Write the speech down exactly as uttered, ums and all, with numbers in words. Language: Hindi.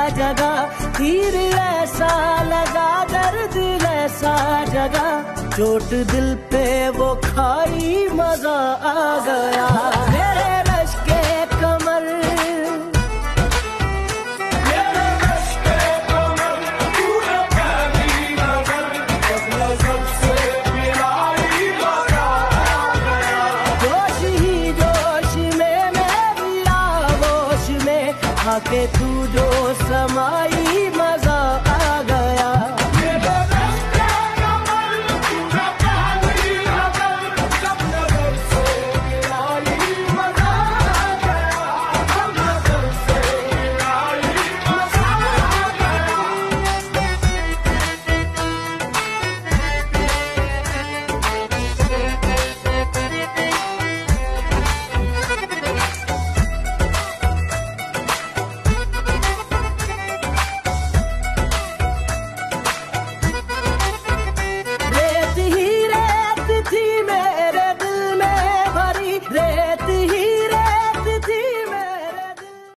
जगा, तीर ऐसा लगा, दर्द ऐसा जगा, चोट दिल पे वो खाई, मजा आ गया। मेरे रश के कमर, मेरे रश के कमर, तूने पहली नजर, बस नजर से मिलाई, मजा आ गया। जोश ही जोश में मेरी आगोश में आके तू जो समाई, मजा